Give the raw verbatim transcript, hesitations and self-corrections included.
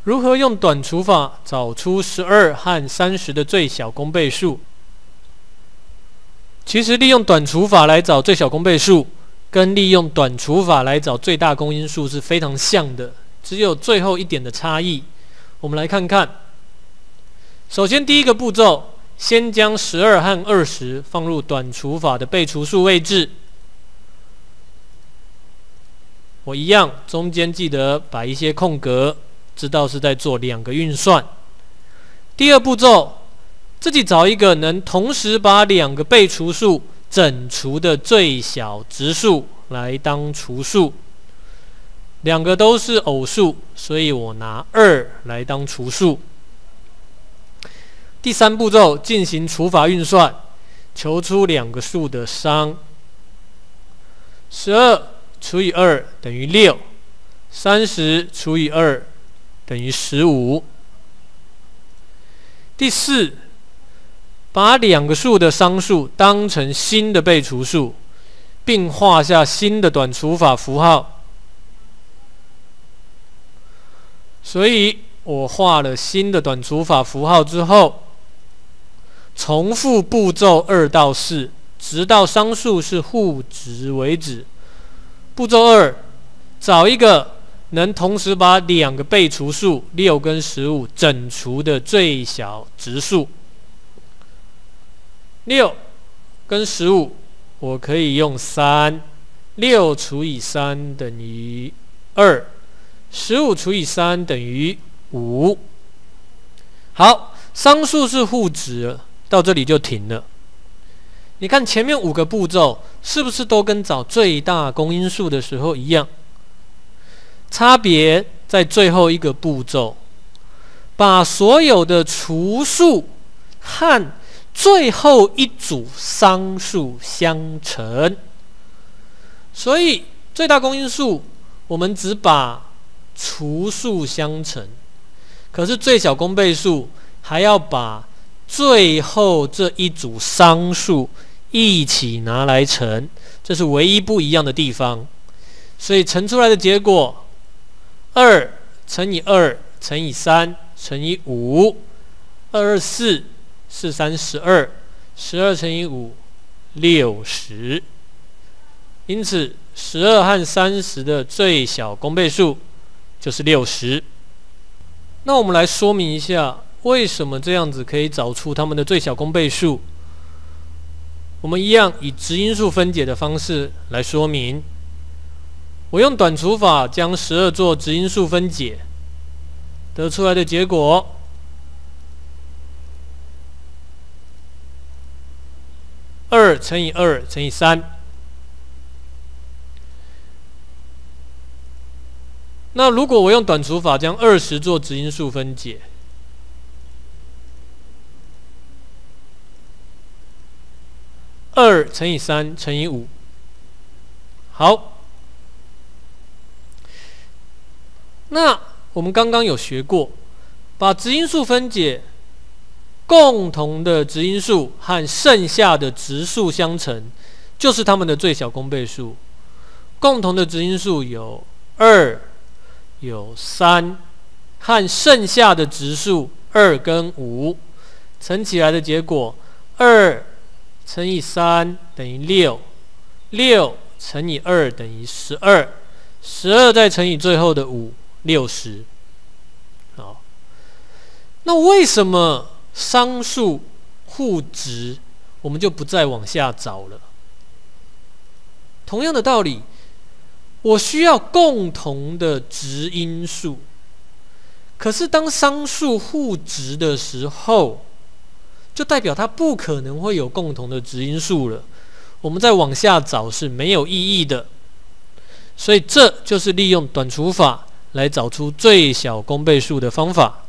如何用短除法找出十二和三十的最小公倍数？其实利用短除法来找最小公倍数，跟利用短除法来找最大公因数是非常像的，只有最后一点的差异。我们来看看。首先，第一个步骤，先将十二和二十放入短除法的被除数位置。我一样，中间记得摆一些空格，知道是在做两个运算。第二步骤，自己找一个能同时把两个被除数整除的最小质数来当除数。两个都是偶数，所以我拿二来当除数。第三步骤，进行除法运算，求出两个数的商。十二除以二等于六，三十除以二等于十五。第四，把两个数的商数当成新的被除数，并画下新的短除法符号。所以我画了新的短除法符号之后，重复步骤二到四，直到商数是互质为止。步骤二，找一个能同时把两个被除数六跟十五整除的最小质数。六跟十五，我可以用三，六除以三等于二，十五除以三等于五。好，商数是互质了，到这里就停了。你看前面五个步骤是不是都跟找最大公因数的时候一样？差别在最后一个步骤，把所有的除数和最后一组商数相乘。所以最大公因数我们只把除数相乘，可是最小公倍数还要把最后这一组商数一起拿来乘，这是唯一不一样的地方。所以乘出来的结果，二乘以二乘以三乘以五，二二四，四三十二，十二乘以五，六十。因此，十二和三十的最小公倍数就是六十。那我们来说明一下，为什么这样子可以找出它们的最小公倍数？我们一样以质因数分解的方式来说明。我用短除法将十二做质因数分解，得出来的结果，二乘以二乘以三。那如果我用短除法将二十做质因数分解，二乘以三乘以五。好，那我们刚刚有学过，把质因数分解，共同的质因数和剩下的质数相乘，就是它们的最小公倍数。共同的质因数有二、有三，和剩下的质数二跟五，乘起来的结果，二乘以三等于六，六乘以二等于十二，十二再乘以最后的五，六十。好，那为什么商数互质，我们就不再往下找了？同样的道理，我需要共同的质因数，可是当商数互质的时候，就代表它不可能会有共同的质因数了。我们再往下找是没有意义的。所以这就是利用短除法来找出最小公倍数的方法。